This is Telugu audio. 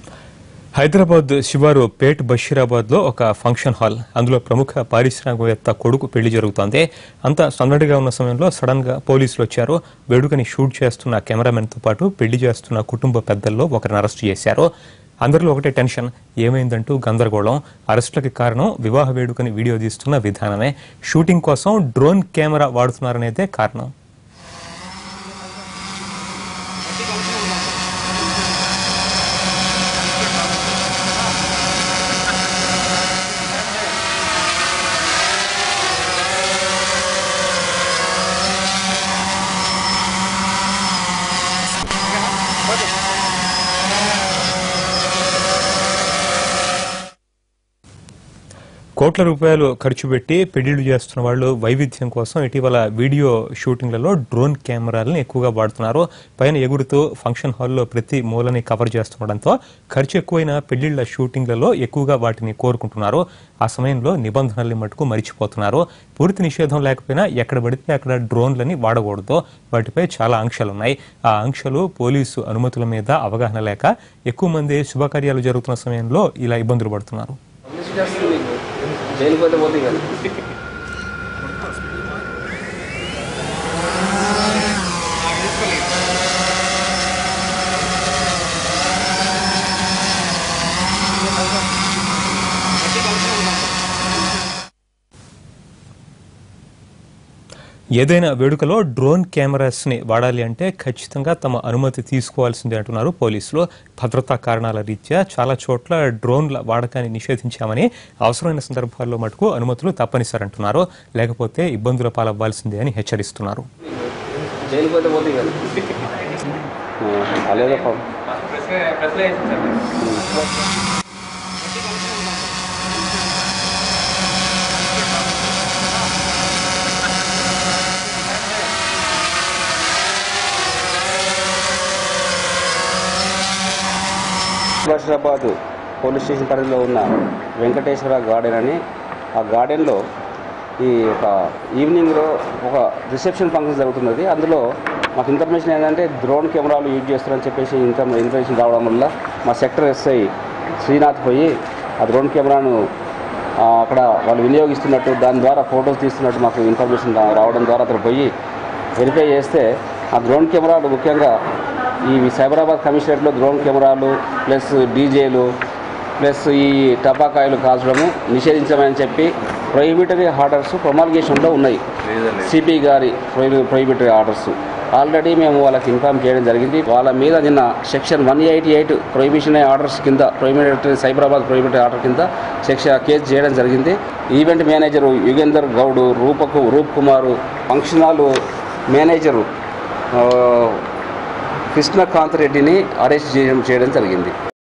హైదరాబాద్ శివారు పేట్ బషీరాబాద్ లో ఒక ఫంక్షన్ హాల్ అందులో ప్రముఖ పారిశ్రామికవేత్త కొడుకు పెళ్లి జరుగుతోంది. అంతా సందడిగా ఉన్న సమయంలో సడన్ గా పోలీసులు వచ్చారు. వేడుకని షూట్ చేస్తున్న కెమెరామెన్ తో పాటు పెళ్లి చేస్తున్న కుటుంబ పెద్దల్లో ఒకరిని అరెస్ట్ చేశారు. అందరిలో ఒకటే టెన్షన్, ఏమైందంటూ గందరగోళం. అరెస్టులకి కారణం వివాహ వేడుకని వీడియో తీస్తున్న విధానమే. షూటింగ్ కోసం డ్రోన్ కెమెరా వాడుతున్నారనేదే కారణం. కోట్ల రూపాయలు ఖర్చు పెట్టి పెళ్లిళ్లు చేస్తున్న వాళ్ళు వైవిధ్యం కోసం ఇటీవల వీడియో షూటింగ్లలో డ్రోన్ కెమెరాలను ఎక్కువగా వాడుతున్నారు. పైన ఎగురుతూ ఫంక్షన్ హాల్లో ప్రతి మూలని కవర్ చేస్తుండడంతో ఖర్చు ఎక్కువైన పెళ్లిళ్ల షూటింగ్లలో ఎక్కువగా వాటిని కోరుకుంటున్నారు. ఆ సమయంలో నిబంధనల్ని మటుకు మరిచిపోతున్నారు. పూర్తి నిషేధం లేకపోయినా ఎక్కడ పడితే అక్కడ డ్రోన్లని వాడకూడదు. వాటిపై చాలా ఆంక్షలున్నాయి. ఆ ఆంక్షలు పోలీసు అనుమతుల మీద అవగాహన లేక ఎక్కువ మంది శుభకార్యాలు జరుగుతున్న సమయంలో ఇలా ఇబ్బందులు పడుతున్నారు. ఏదైనా వేడుకలో డ్రోన్ కెమెరాస్ ని వాడాలి అంటే ఖచ్చితంగా తమ అనుమతి తీసుకోవాల్సిందే అంటున్నారు పోలీసులు. భద్రతా కారణాల రీత్యా చాలా చోట్ల డ్రోన్ల వాడకాన్ని నిషేధించామని, అవసరమైన సందర్భాల్లో మటుకు అనుమతులు తప్పనిసరి అంటున్నారు. లేకపోతే ఇబ్బందుల పాలవ్వాల్సిందే అని హెచ్చరిస్తున్నారు. బషీరాబాద్ పోలీస్ స్టేషన్ పరిధిలో ఉన్న వెంకటేశ్వర గార్డెన్ అని, ఆ గార్డెన్లో ఈ ఒక ఈవినింగ్లో ఒక రిసెప్షన్ ఫంక్షన్ జరుగుతున్నది. అందులో మాకు ఇన్ఫర్మేషన్ ఏంటంటే డ్రోన్ కెమెరాలు యూజ్ చేస్తారని చెప్పేసి ఇన్ఫర్మేషన్ రావడం వల్ల మా సెక్టర్ ఎస్ఐ శ్రీనాథ్ పోయి ఆ డ్రోన్ కెమెరాను అక్కడ వాళ్ళు వినియోగిస్తున్నట్టు, దాని ద్వారా ఫొటోస్ తీస్తున్నట్టు మాకు ఇన్ఫర్మేషన్ రావడం ద్వారా అతను పోయి వెరిఫై చేస్తే ఆ డ్రోన్ కెమెరాలు ముఖ్యంగా ఈ సైబరాబాద్ కమిషనరేట్లో డ్రోన్ కెమెరాలు ప్లస్ డీజేలు ప్లస్ ఈ టపాకాయలు కాల్చడము నిషేధించమని చెప్పి ప్రొహిబిటరీ ఆర్డర్స్ ప్రొమల్గేషన్లో ఉన్నాయి. సిపి గారి ప్రొహిబిటరీ ఆర్డర్స్ ఆల్రెడీ మేము వాళ్ళకి ఇన్ఫార్మ్ చేయడం జరిగింది. వాళ్ళ మీద నిన్న సెక్షన్ 188 ప్రొహిబిషన్ ఆర్డర్స్ కింద సైబరాబాద్ ప్రొహిబిటరీ ఆర్డర్ కింద కేసు చేయడం జరిగింది. Event manager Yugender Goud, Roop Kumar, function hall manager Krishnakanth రెడ్డిని అరెస్ట్ చేయడం జరిగింది.